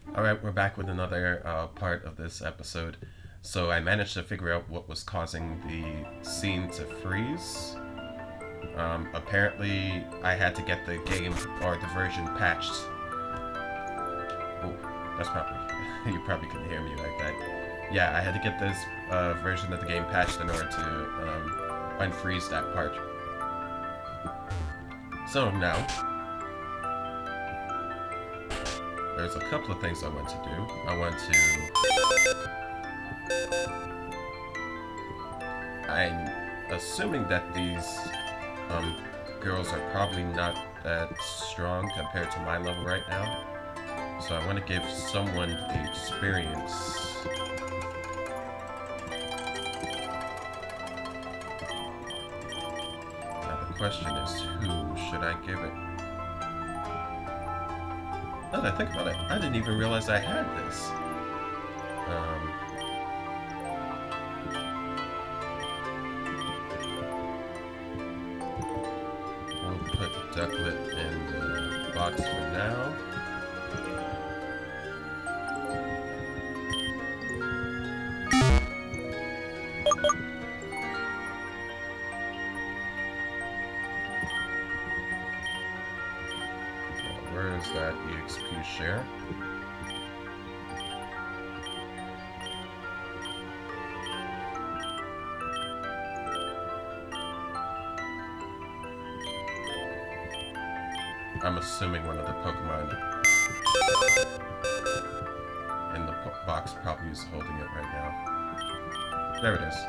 Alright, we're back with another part of this episode. So I managed to figure out what was causing the scene to freeze. Apparently, I had to get the game or the version patched. Oh, that's probably... you probably couldn't hear me like that. Yeah, I had to get this version of the game patched in order to unfreeze that part. So now, there's a couple of things I want to do. I want to... I'm assuming that these girls are probably not that strong compared to my level right now. So I want to give someone the experience. Now the question is, who should I give it? Now that I think about it, I didn't even realize I had this. We'll put Ducklet in the box for now. Where is that EXP share? I'm assuming one of the Pokemon in the box probably is holding it right now. There it is.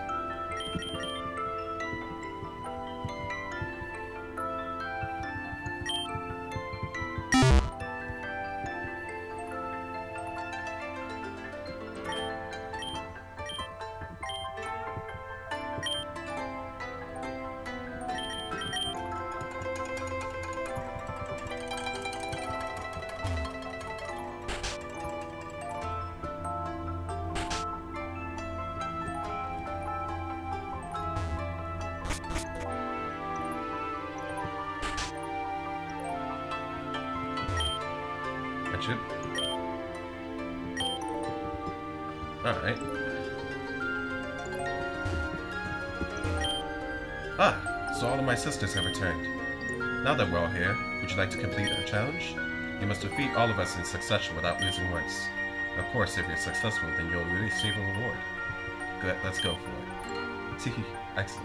Alright. Ah, so all of my sisters have returned. Now that we're all here, would you like to complete our challenge? You must defeat all of us in succession without losing once. Of course, if you're successful, then you'll receive a reward. Good, let's go for it. Tee, excellent.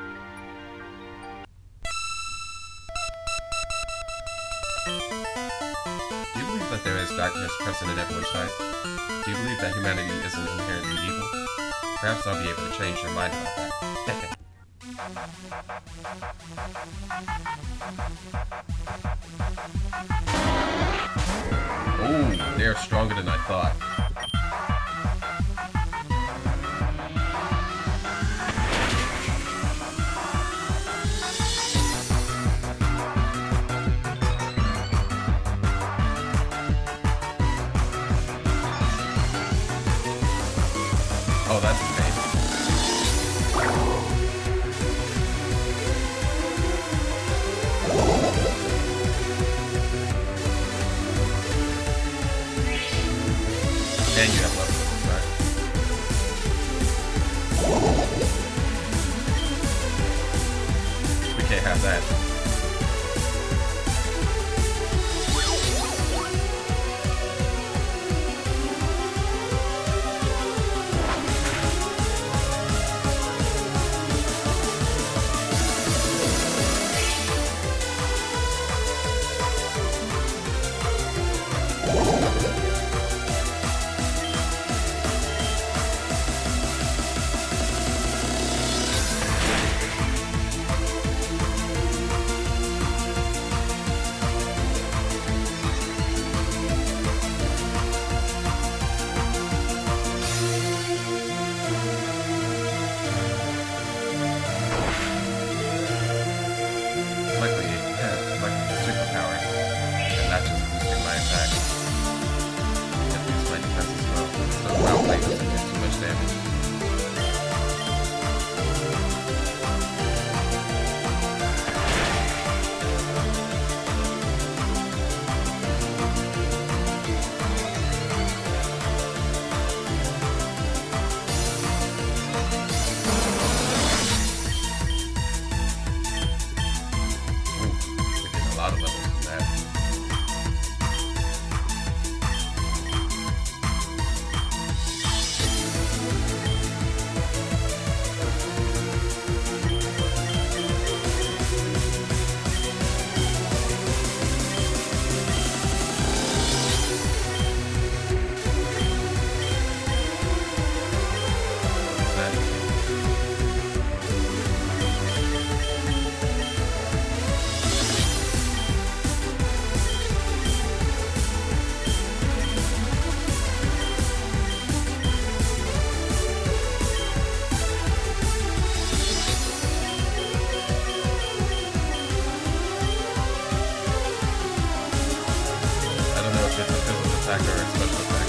Do you believe that there is darkness present in everyone's heart? Do you believe that humanity isn't inherently evil? Perhaps I'll be able to change your mind about that. Oh, they're stronger than I thought. Oh, that's a pain. And you have levels, right? We can't have that. attack or special attack.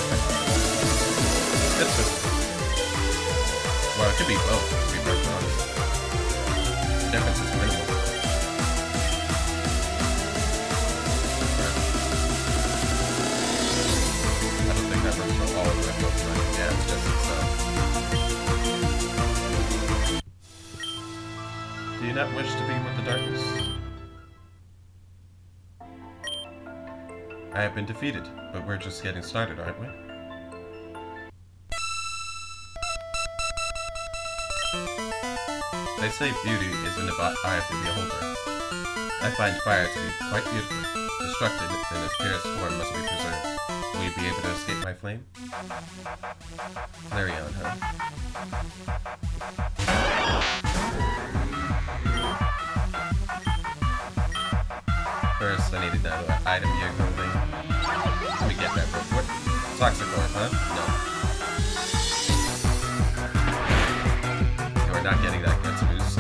It's just... Well, it could be both, to be perfectly honest. The difference is minimal. I don't think that works for all of my Pokemon. Yeah, it's just itself. Do you not wish to be with the darkness? I have been defeated, but we're just getting started, aren't we? They say beauty is in the eye of the beholder. I find fire to be quite beautiful. Destructed in its purest form must be preserved. Will you be able to escape my flame? Flareon, huh? First, I need another item here, quickly. Let me get that real quick. Toxicor, huh? No. You are not getting that guts boost.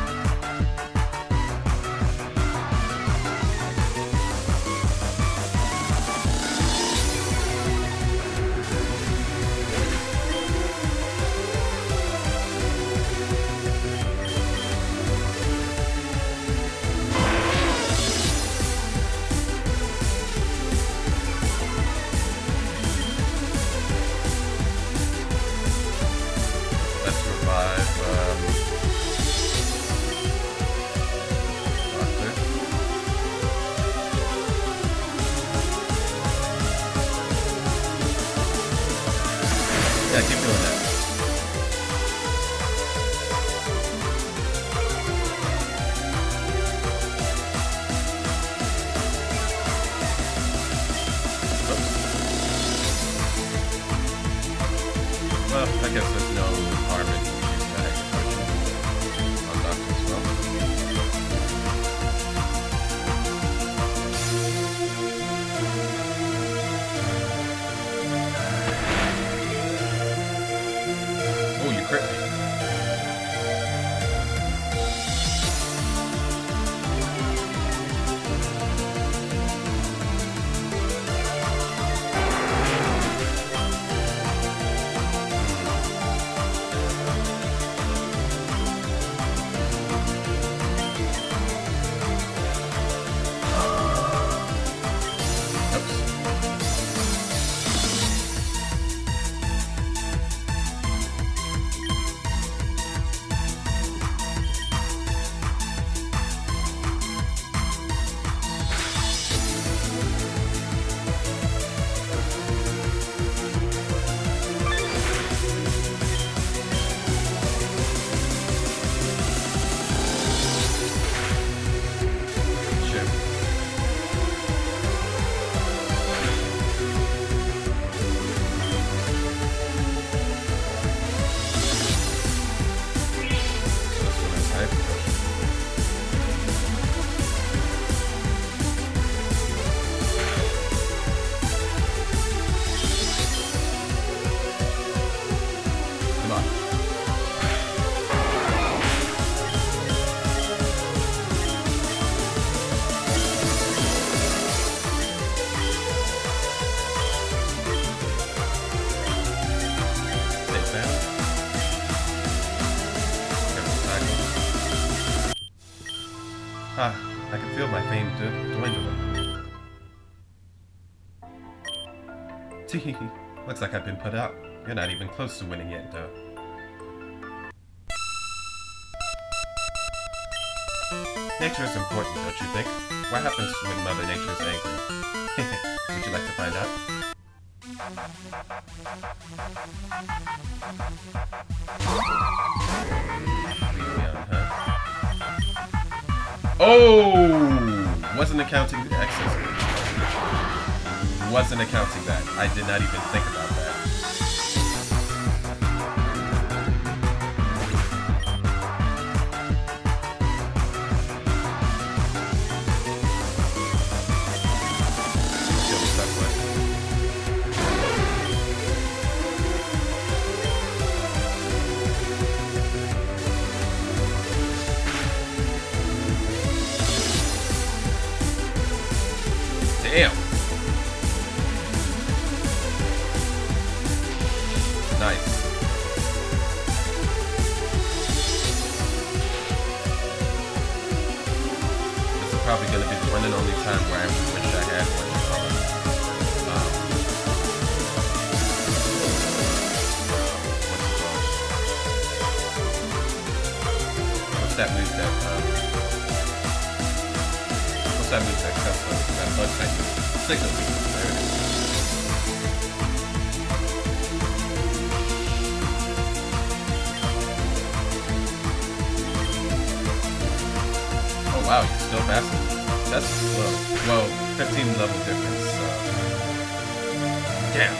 Yeah, keep doing that. Oops. Well, I guess there's no harm in using that extra potion on Doctor as well. Oh, you crit me. Ah, I can feel my fame dwindling. Tee, looks like I've been put out. You're not even close to winning yet, though. Nature is important, don't you think? What happens when Mother Nature is angry? Would you like to find out? Oh! Wasn't accounting the excess. Wasn't accounting that. I did not even think about that. Damn. Nice. This is probably going to be the one and only time where I wish I had what you call it. What's that move that cuts that bug type signal beam? There it is. Oh wow, you're still faster. That's slow. Well, 15 level difference. Damn.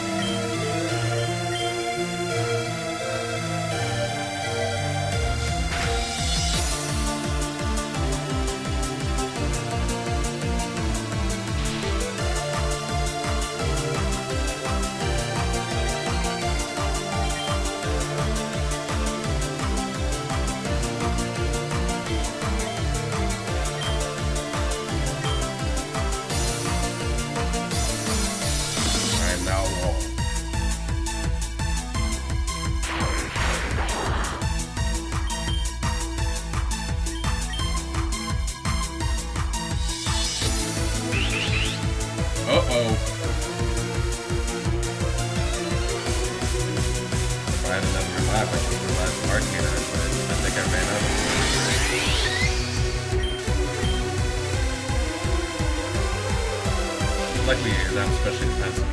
Uh-oh. If I had another revive, I could revive Arcana, but I think I ran out of it. Luckily, you're not especially defensive.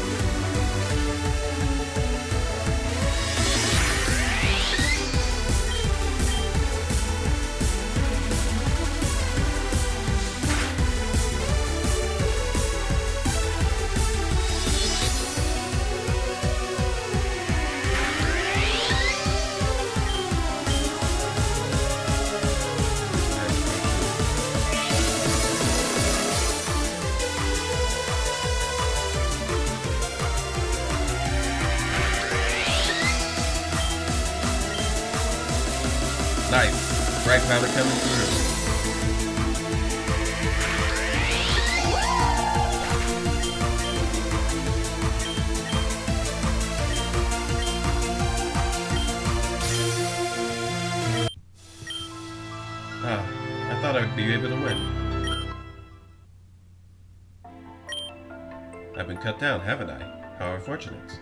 Nice. Right powder coming through. Ah, I thought I'd be able to win. I've been cut down, haven't I? How unfortunate.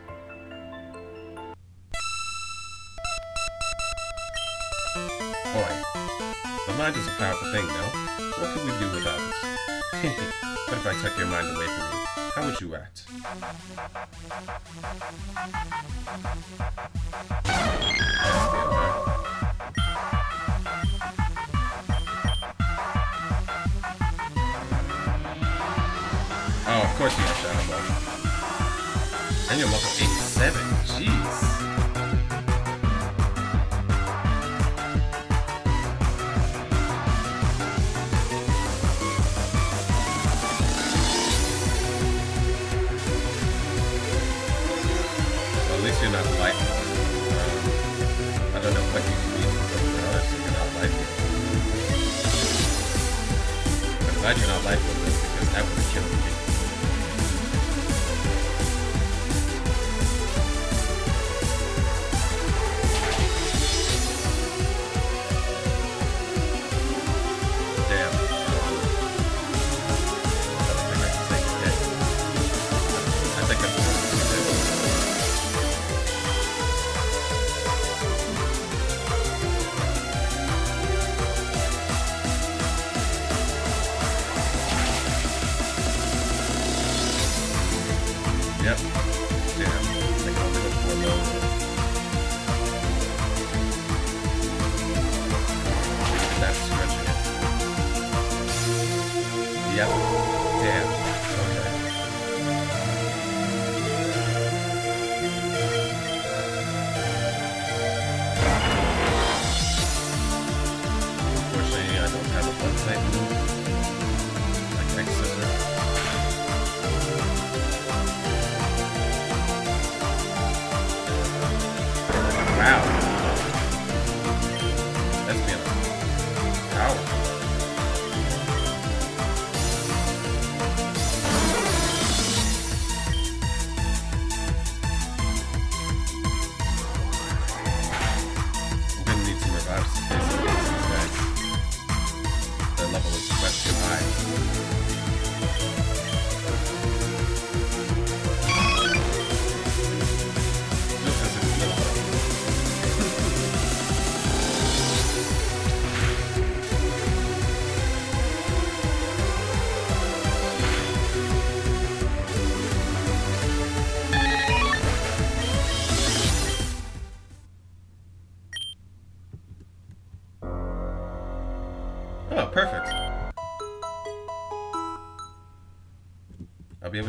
Boy, the mind is a powerful thing, no? What could we do without it? What if I took your mind away from me? How would you act? Oh, of course you have Shadow Ball. And you're level 87. Jeez. You're not light. I don't know what you can use, but you're not light. I'm glad you're not light with this because that would have killed me. Damn. I don't think I can take it yet. I think I'm going to do this. Yep. Damn. I can only look for a low. That's stretching it. Yep. Damn. Okay. Unfortunately, I don't have a one-type move. Like X Scissor.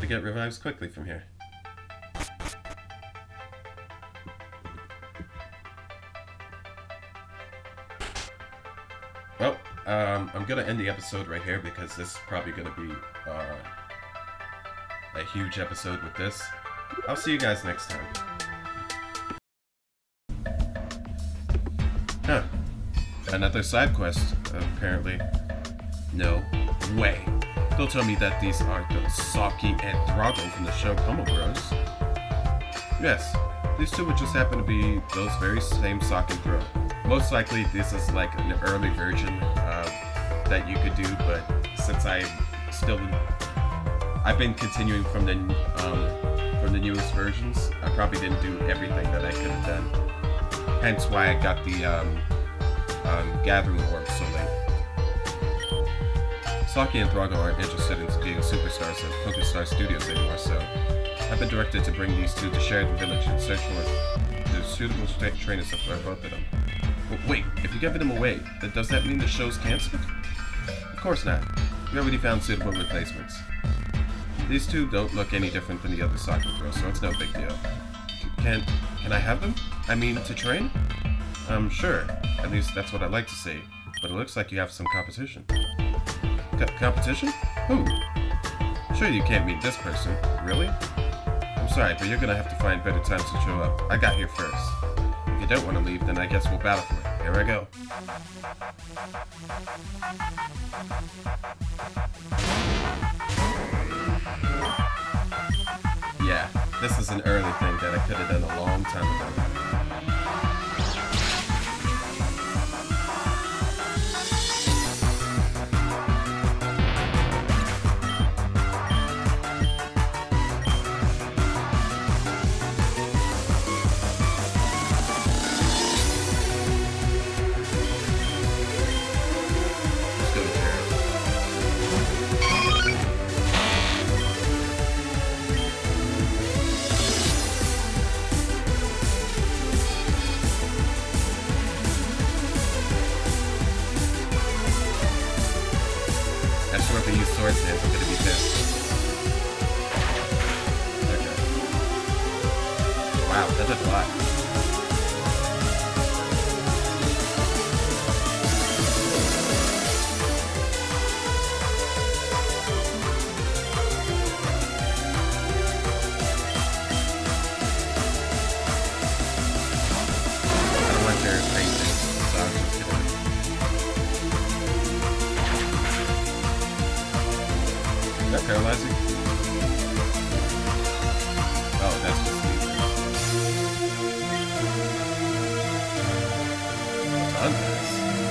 to get revives quickly from here. Well, I'm gonna end the episode right here because this is probably gonna be a huge episode with this. I'll see you guys next time. Huh. Another side quest, apparently. No way. Don't tell me that these are the Saki and Drago from the show Como Bros. Yes, these two would just happen to be those very same Saki and Drago. Most likely this is like an early version that you could do, but since I've been continuing from the newest versions, I probably didn't do everything that I could have done. Hence why I got the Gathering Orb so late. Saki and Drago aren't interested in being superstars at PokéStar Studios anymore, so I've been directed to bring these two to Sheridan Village and search for the suitable trainers for both of them. Wait, if you give them away, then does that mean the show's cancelled? Of course not. We already found suitable replacements. These two don't look any different than the other Saki girls, so it's no big deal. Can I have them? I mean, to train? Sure. At least that's what I'd like to say. But it looks like you have some competition. Competition? Who? Sure you can't meet this person. Really? I'm sorry, but you're gonna have to find better times to show up. I got here first. If you don't want to leave, then I guess we'll battle for it. Here I go. Yeah, this is an early thing that I could have done a long time ago. I'm gonna be pissed. Okay. Wow, that does a lot. I don't want their faces, so I'm just gonna... Is that paralyzing? Oh, that's just sleeping. What's on this?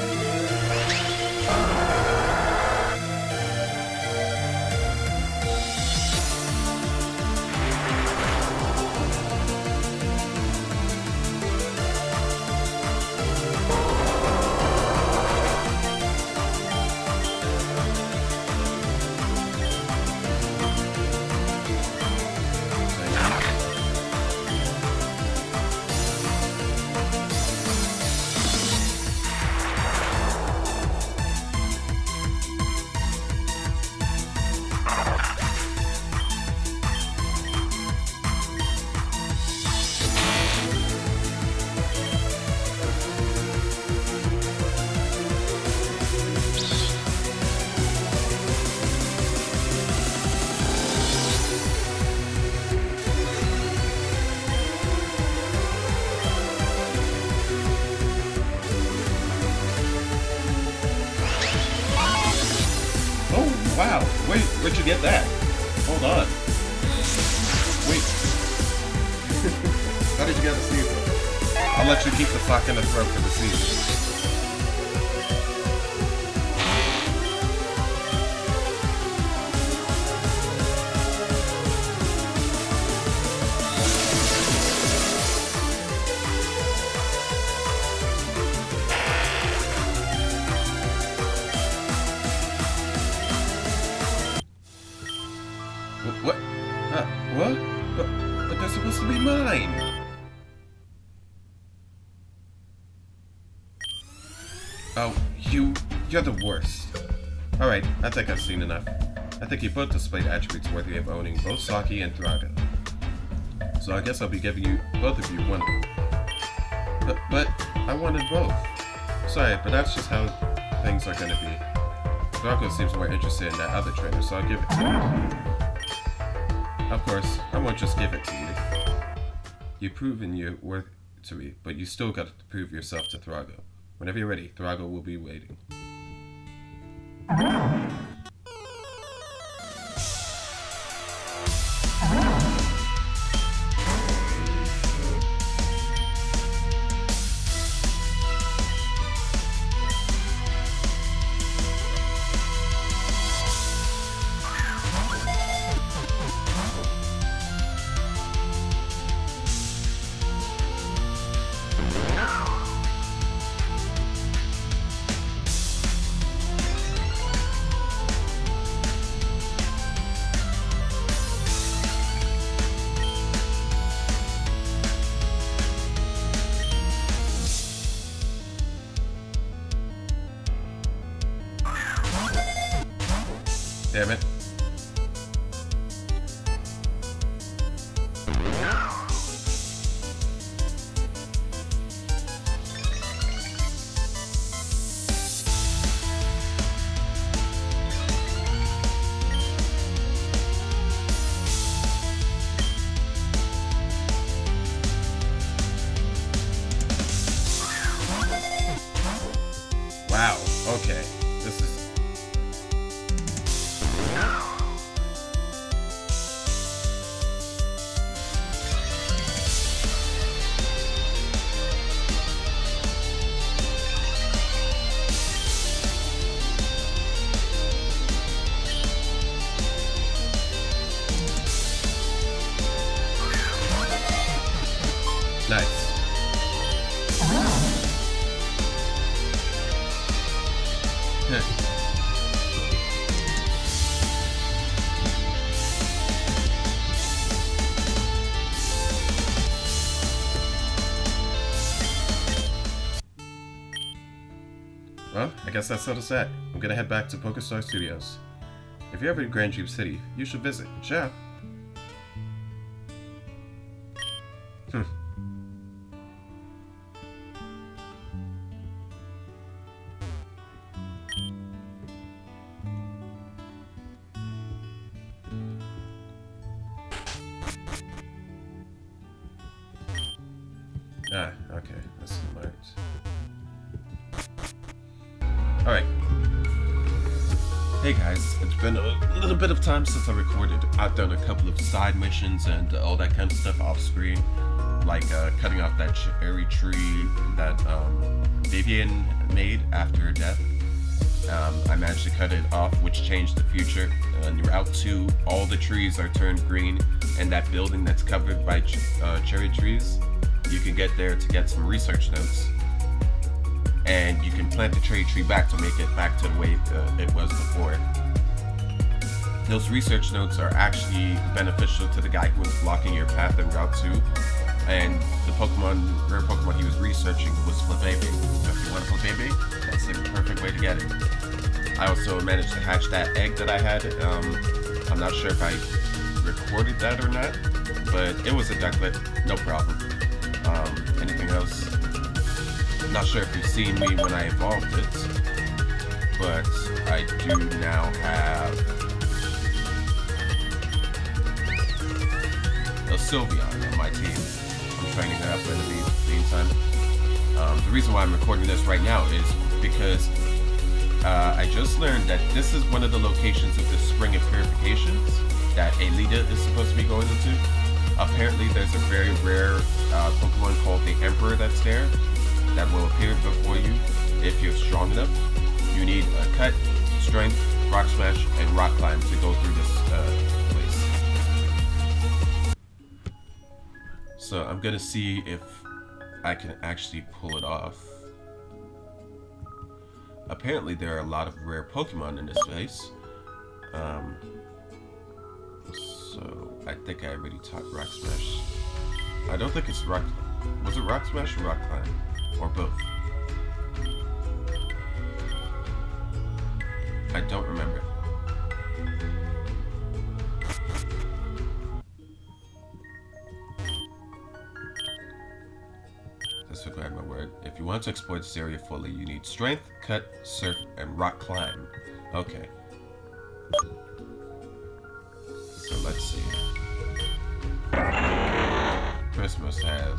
Wow, wait, where'd you get that? Hold on. Wait. How did you get the season? I'll let you keep the sock in the throat for the season. What? What? But they're supposed to be mine! Oh, you're the worst. Alright, I think I've seen enough. I think you both displayed attributes worthy of owning both Saki and Thrago. So I guess I'll be giving you both of you one of them. But I wanted both. Sorry, but that's just how things are gonna be. Thrago seems more interested in that other trainer, so I'll give it to you. Of course, I won't just give it to you. You've proven your worth to me, but you still got to prove yourself to Thrago. Whenever you're ready, Thrago will be waiting. Damn it. Wow, okay. This is... nice. Well, I guess that settles that. I'm gonna head back to PokeStar Studios. If you're ever in Grand Dream City, you should visit. Ciao! Ah, okay. That's smart. Alright. Hey guys, it's been a little bit of time since I recorded. I've done a couple of side missions and all that kind of stuff off screen. Like cutting off that cherry tree that Vivian made after her death. I managed to cut it off, which changed the future. And Route 2, all the trees are turned green, and that building that's covered by cherry trees, you can get there to get some research notes. And you can plant the cherry tree back to make it back to the way it was before. Those research notes are actually beneficial to the guy who was blocking your path in Route 2. And the rare Pokemon he was researching was Flabébé. So if you want a Flabébé, that's the perfect way to get it. I also managed to hatch that egg that I had. I'm not sure if I recorded that or not, but it was a ducklet, no problem. Anything else? Not sure if you've seen me when I evolved it, but I do now have a Sylveon on my team. I'm training it up in the meantime. The reason why I'm recording this right now is because I just learned that this is one of the locations of the Spring of Purifications that Alita is supposed to be going into. Apparently there's a very rare Pokemon called the Emperor that's there that will appear before you if you're strong enough. You need a Cut, Strength, Rock Smash, and Rock Climb to go through this place. So I'm gonna see if I can actually pull it off. Apparently there are a lot of rare Pokemon in this place. So I think I already taught Rock Smash. I don't think it's Rock... Was it Rock Smash or Rock Climb? Or both? I don't remember. Let's grab my word. If you want to explore this area fully, you need strength, cut, surf, and rock climb. Okay. So let's see. Christmas has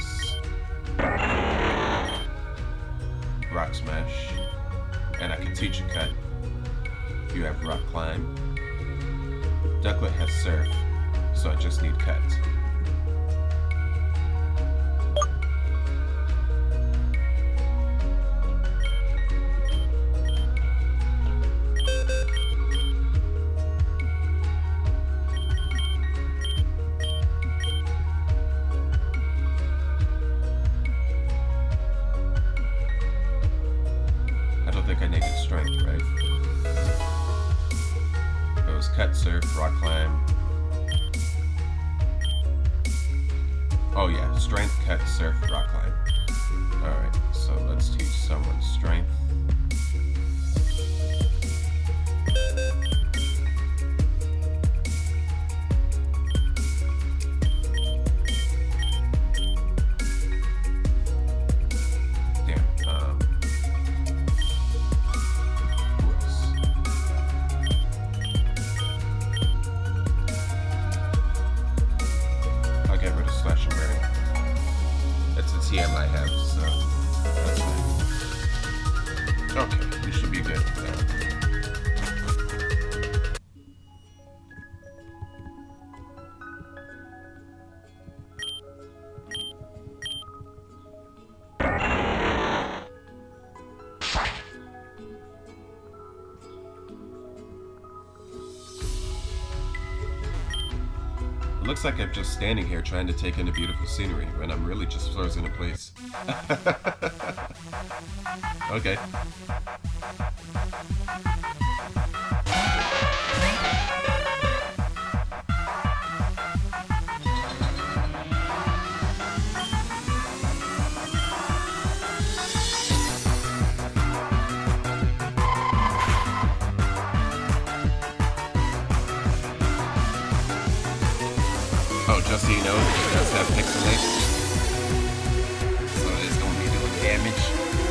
rock smash, and I can teach you cut. You have rock climb. Ducklet has surf, so I just need cut. I don't think I needed strength, right? It was cut, surf, rock climb. Oh yeah, strength, cut, surf, rock climb. Alright, so let's teach someone strength. TM I have, so that's fine. Okay, we should be good with that. It looks like I'm just standing here trying to take in the beautiful scenery when I'm really just frozen in place. Okay. Oh, just so you know, it does have pixelation, so it's going to be doing damage.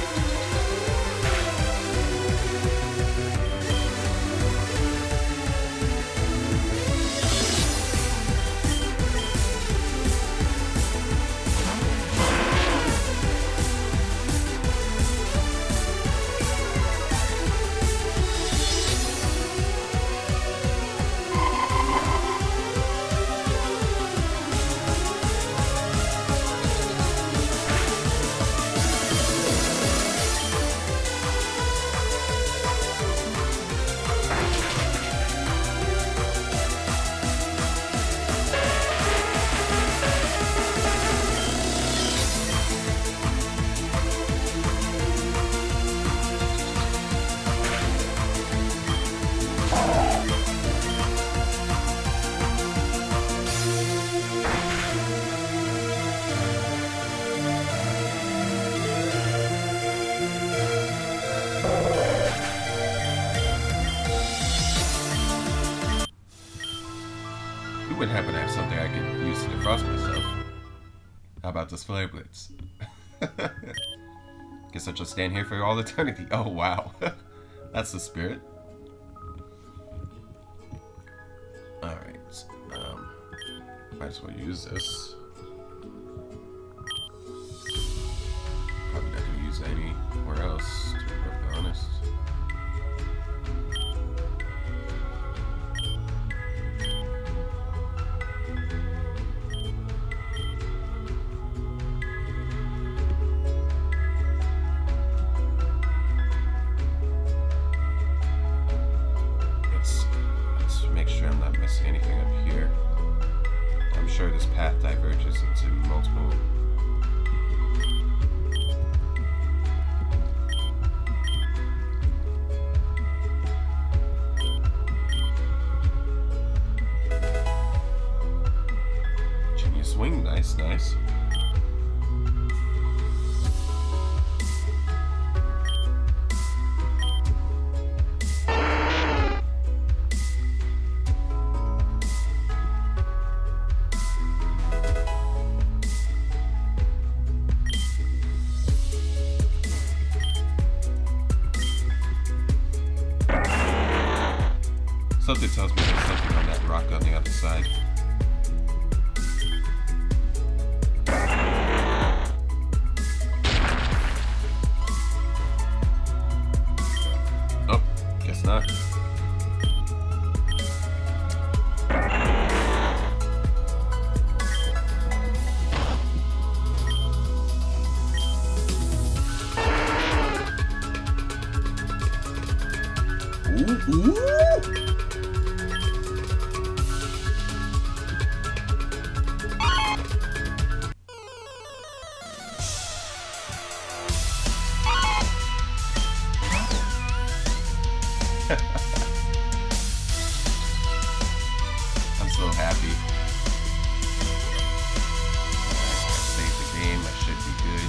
It would happen to have something I could use to defrost myself. How about this flare blitz? Guess I'll just stand here for all eternity. Oh wow, that's the spirit. All right, might as well use this. Probably not gonna use it anywhere else, to be perfectly honest. Make sure I'm not missing anything up here. I'm sure this path diverges into multiple. Genius swing, nice, nice. Something tells me there's something on that rock on the other side. Oh, guess not. Ooh. I'm so happy. I saved the game. I should be good.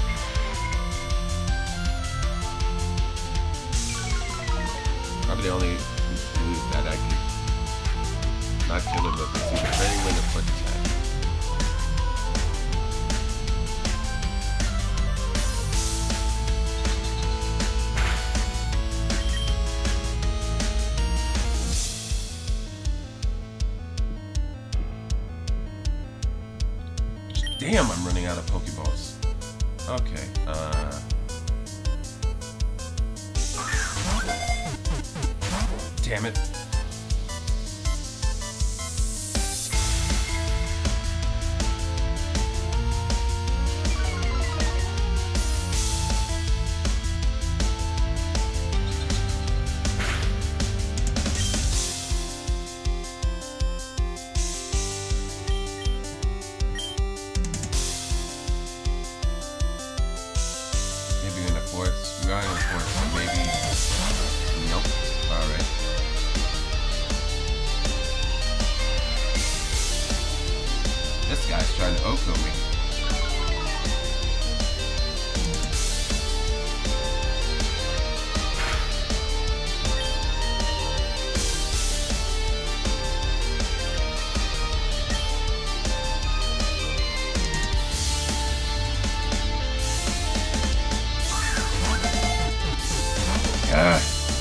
Probably the only move that I could not kill him with is either Fairy Wind or Quick Attack. Damn, I'm running out of Pokeballs. Okay, damn it. We are in the forest, so maybe. Nope. Alright. This guy's trying to Oko me. I'm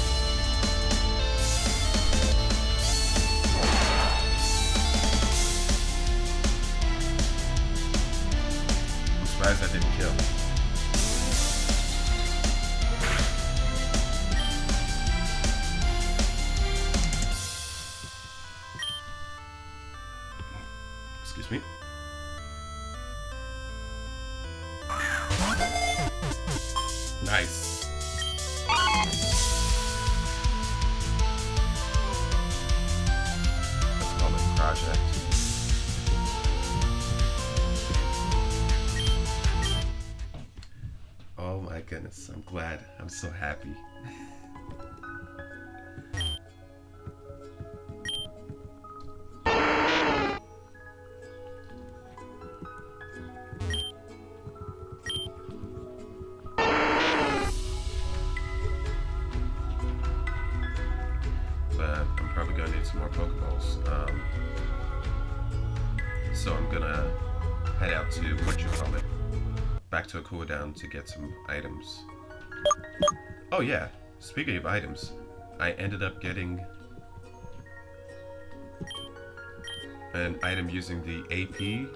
surprised I didn't kill. Excuse me. Nice. Project. Oh my goodness, I'm glad. I'm so happy. But I'm probably gonna need some more Pokeballs. So I'm gonna head out to whatchamacallit, back to a cooldown to get some items. Oh yeah, speaking of items, I ended up getting an item using the AP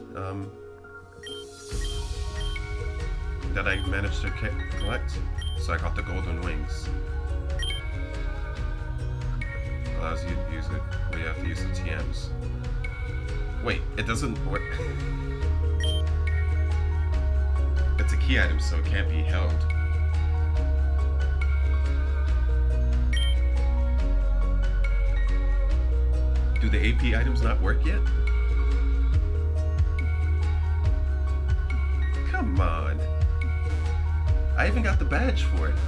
that I managed to collect. So I got the golden wings. Allows you to use it, but you have to use the TMs. Wait, it doesn't work. It's a key item, so it can't be held. Do the AP items not work yet? Come on. I even got the badge for it.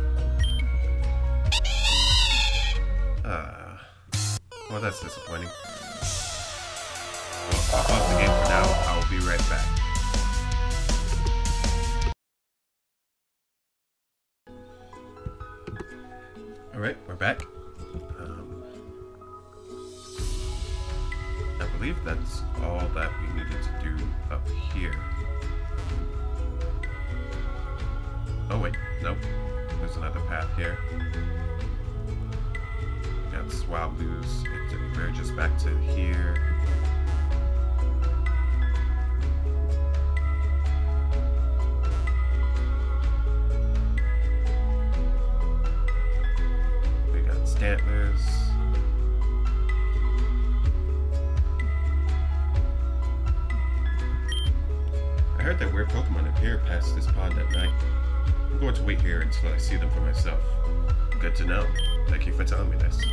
Well, that's disappointing. Well, I'll pause the game for now. I'll be right back. Alright, we're back. I believe that's all that we needed to do up here. Oh wait, nope. There's another path here. Gotta got Swablu's. We're just back to here. We got Stantlers. I heard that weird Pokemon appear past this pond at night. I'm going to wait here until I see them for myself. Good to know. Thank you for telling me this.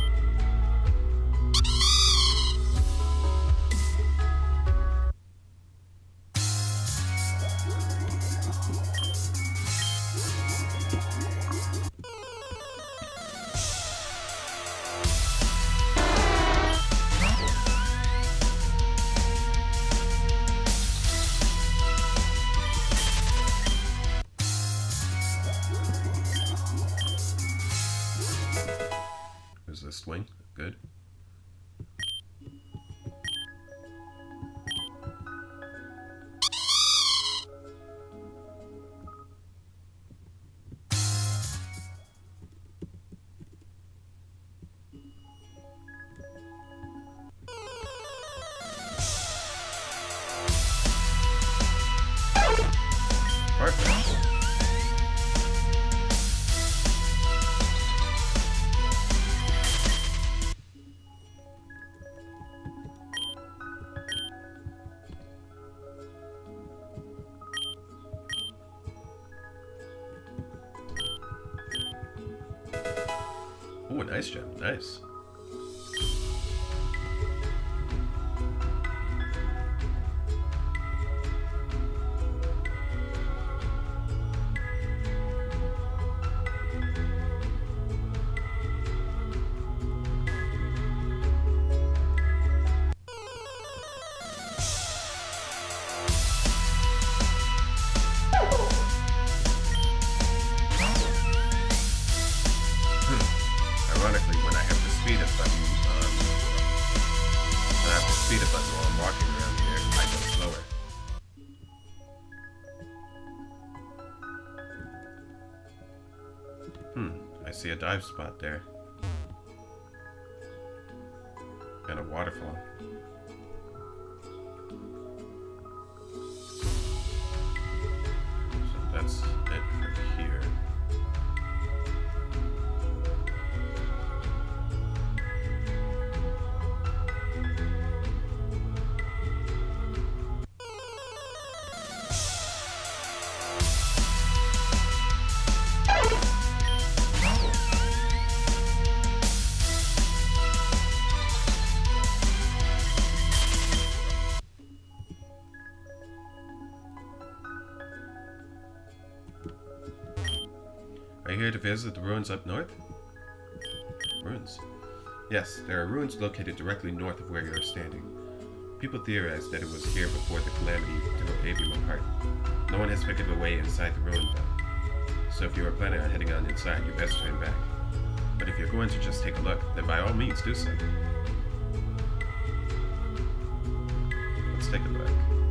There's a swing. Good. Perfect. Ooh, a nice gem. Nice. Ironically, when I have the speed up button, while I'm walking around here, I go slower. I see a dive spot there. And a waterfall. So that's it for here. Are you here to visit the ruins up north? Ruins? Yes, there are ruins located directly north of where you are standing. People theorize that it was here before the calamity tore Avium apart. No one has figured a way inside the ruin though. So if you are planning on heading on inside, you best turn back. But if you're going to just take a look, then by all means do so. Let's take a look.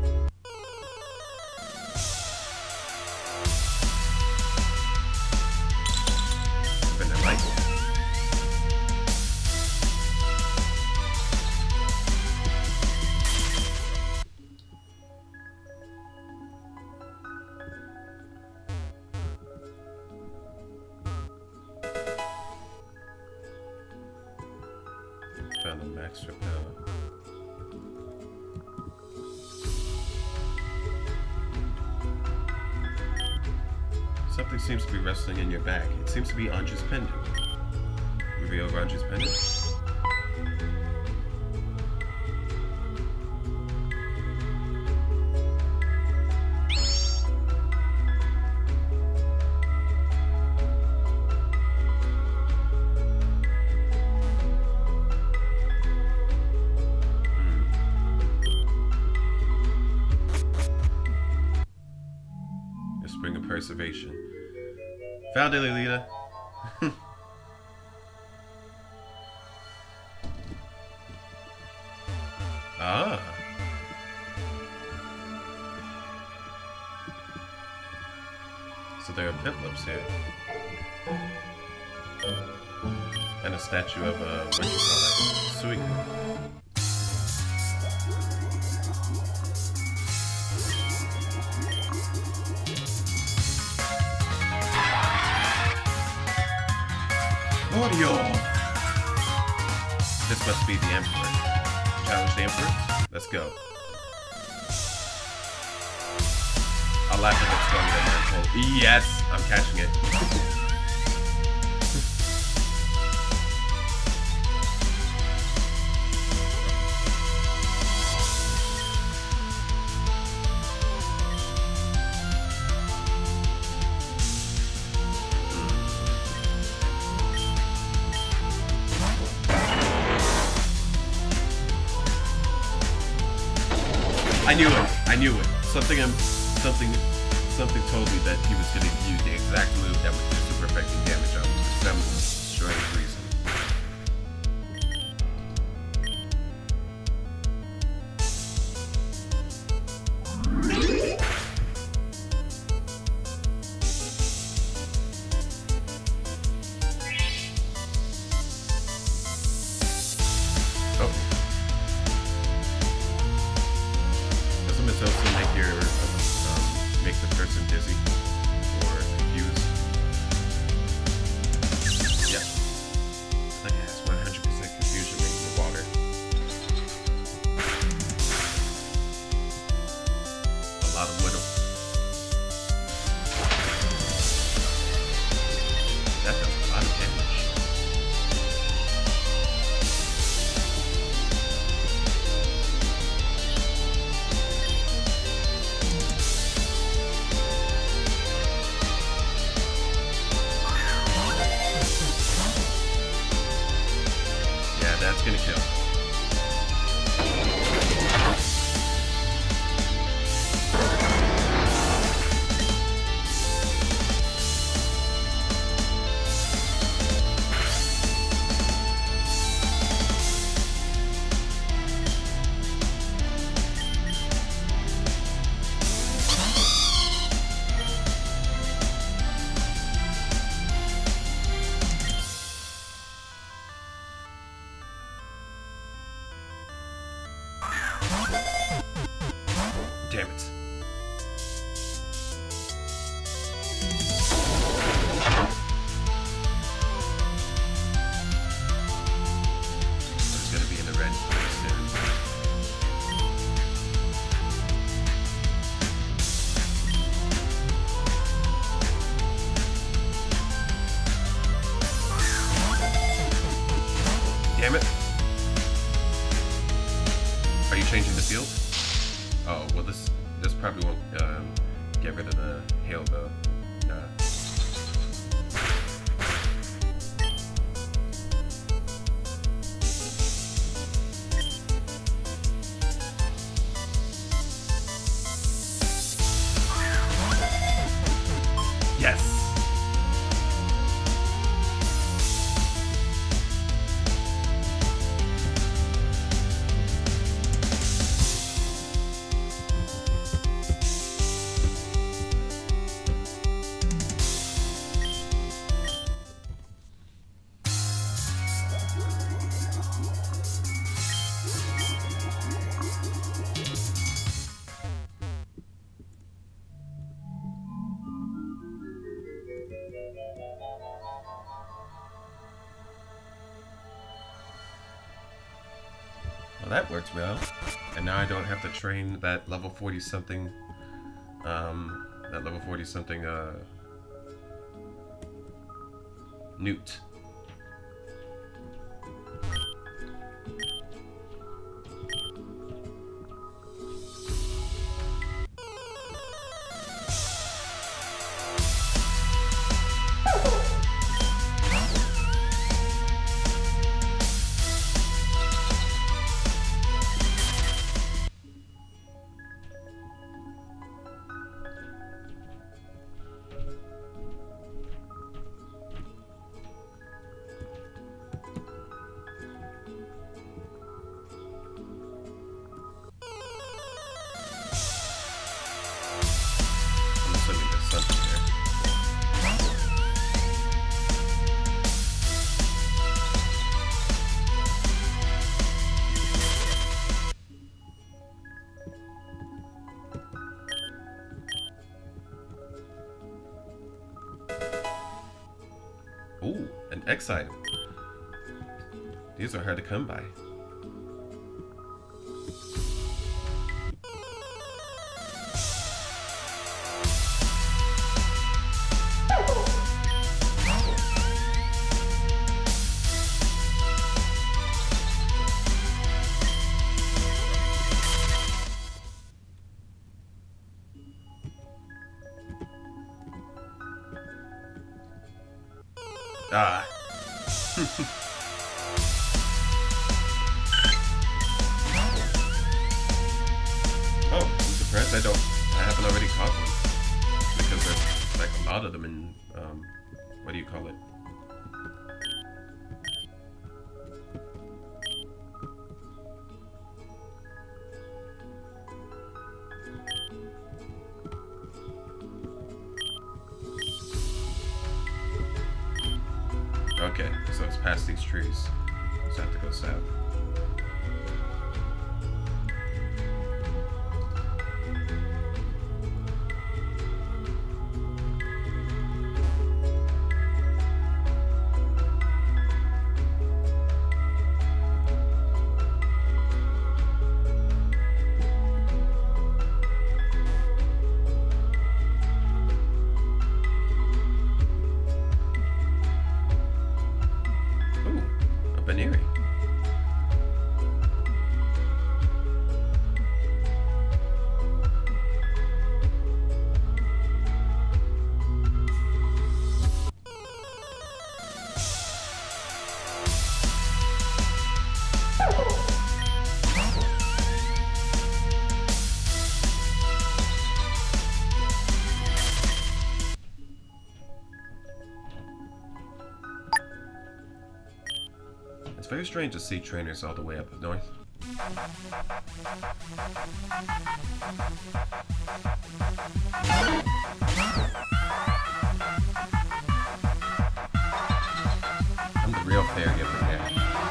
Found a max repel. Something seems to be rustling in your bag. It seems to be Anju's pendant. Reveal Anju's pendant? Spring of Preservation. Found it, Lolita. Ah. So there are Piplups here. And And a statue of, what do you call that? Suicune. Audio! This must be the Emperor. Challenge the Emperor? Let's go. I'll laugh if it's stronger than my pull. Yes! I'm catching it. I knew it. I knew it. Something told me that he was going to use the exact move that would do super effective damage on me for some strange reason. That's gonna kill. Damn it. It's gonna be in the red pretty soon. Damn it. Are you changing the field? Oh, well this probably won't get rid of the hail though. Nah. Yes! Well, that worked well. And now I don't have to train that level 40 something, Newt. An X item. These are hard to come by. Ah. Oh, I'm surprised I haven't already caught one. Because there's like a lot of them in, what do you call it? Okay, so it's past these trees. So I have to go south. Baneri. It's very strange to see trainers all the way up north. I'm the real fairy over here.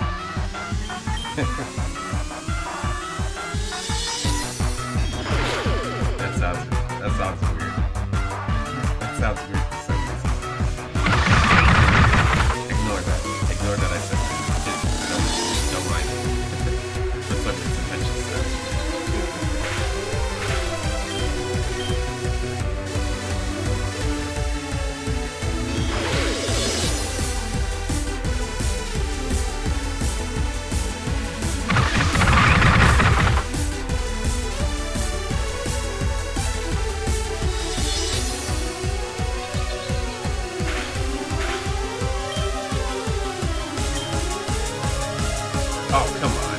That sounds weird. That sounds weird for some reason. Ignore that. Ignore that I said that. Don't mind it. For some reason, I just said it. Oh, come on.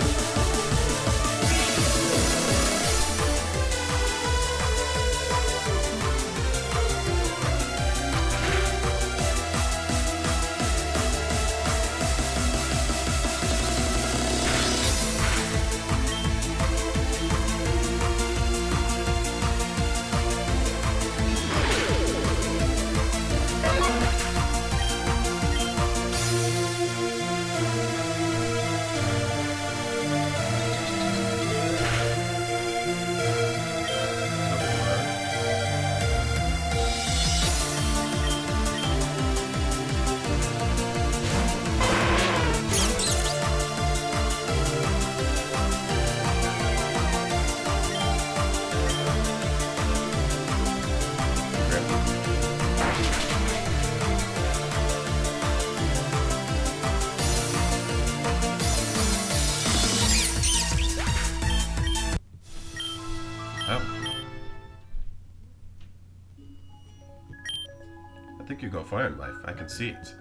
I think you go far in life. I can see it.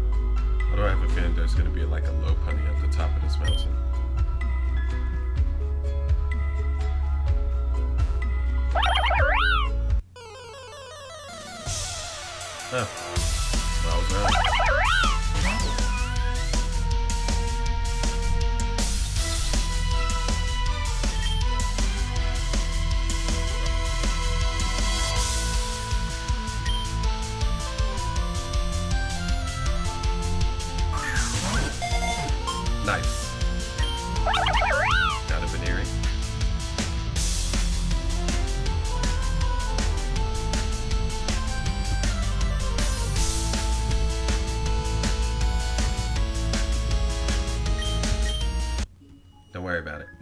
I have a feeling there's going to be like a low punny at the top of this mountain. Oh, well, I was right. Nice. Got a Veneri. Don't worry about it.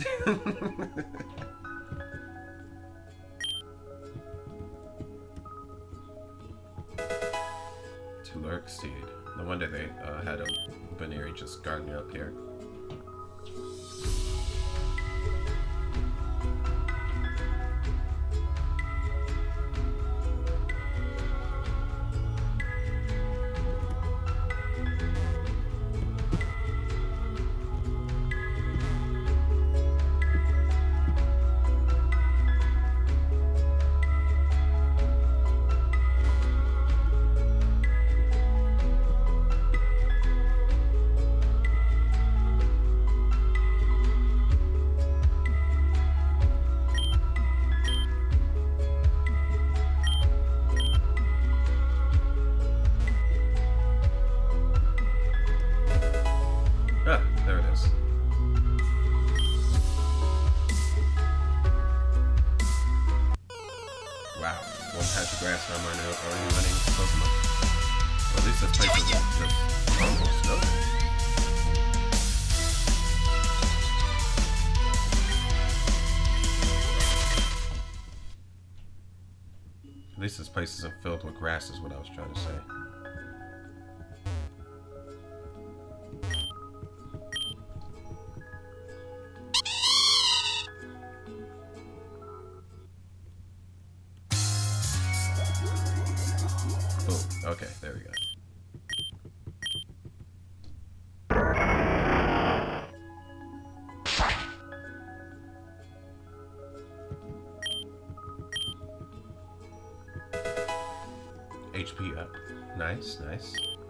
To Lurk Steed. No wonder they had a Veneri just guarding up here. Ah, there it is. Wow, one patch of grass and I'm already running Pokemon. Well, at least this place is just almost snow. At least this place isn't filled with grass is what I was trying to say. Oh, okay, there we go. HP up. Nice, nice.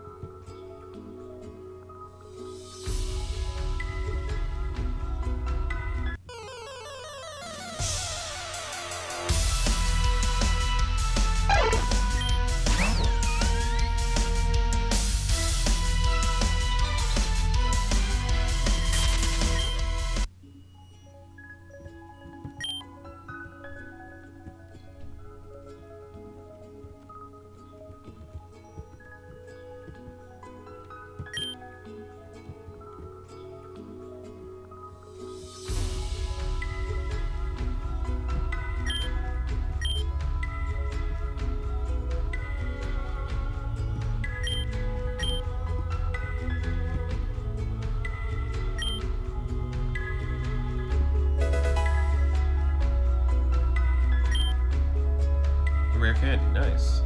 Rare candy, nice.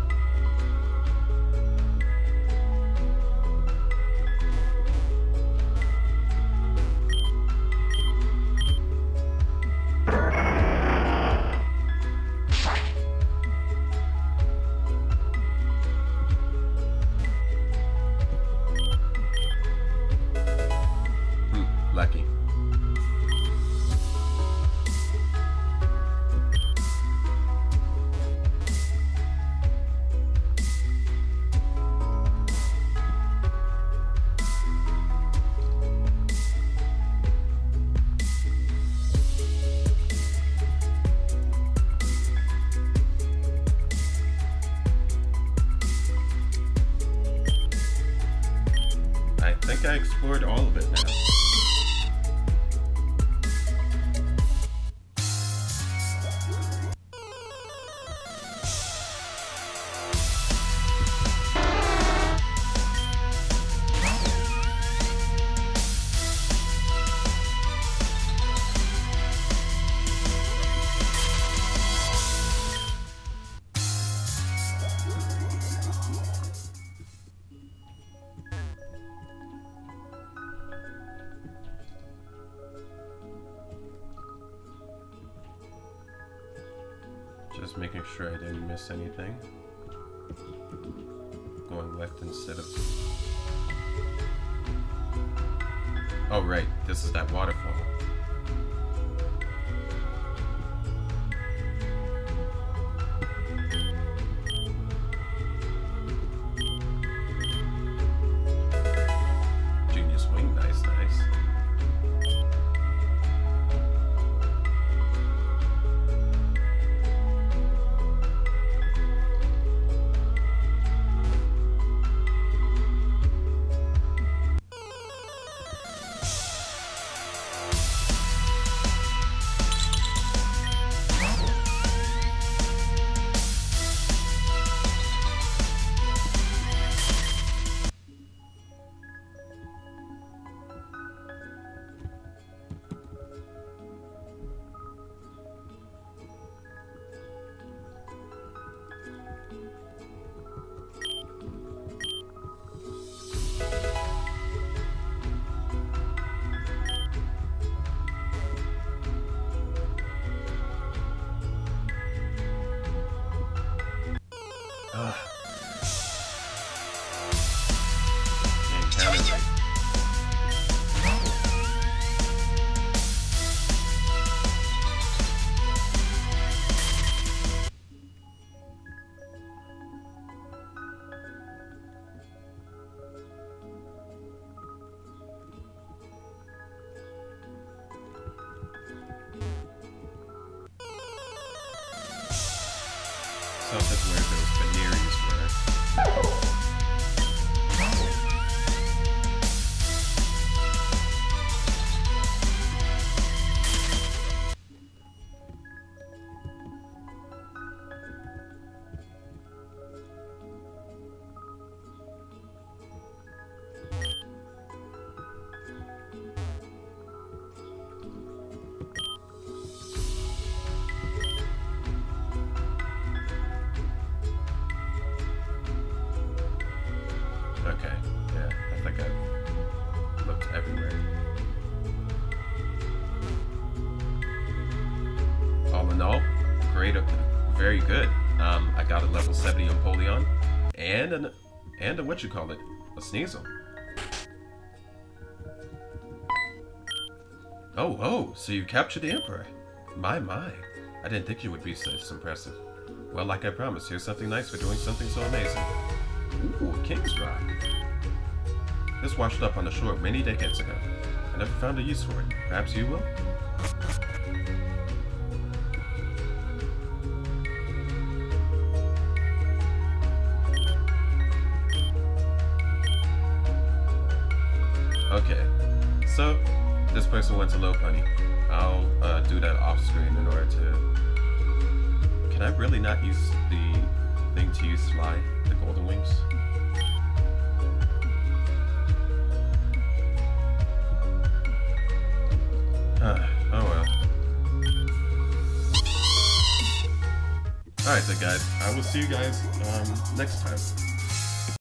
Lucky. I think I explored all of it now. Just making sure I didn't miss anything. Going left instead of... Oh, right. This is that waterfall. Genius wing. Nice, nice. South is where those Veneries were. Okay, yeah, I think I've looked everywhere. All in all, great, very good. I got a level 70 Empoleon, and a what you call it, a Sneasel. Oh, so you captured the Emperor. My, I didn't think you would be so impressive. Well, like I promised, here's something nice for doing something so amazing. Ooh, King's Rock. This washed up on the shore many decades ago. I never found a use for it. Perhaps you will? Okay, so this person wants a Lopunny. I'll do that off screen in order to... Can I really not use the thing to use Fly? The Golden Wings? Oh well. Alright then guys, I will see you guys next time.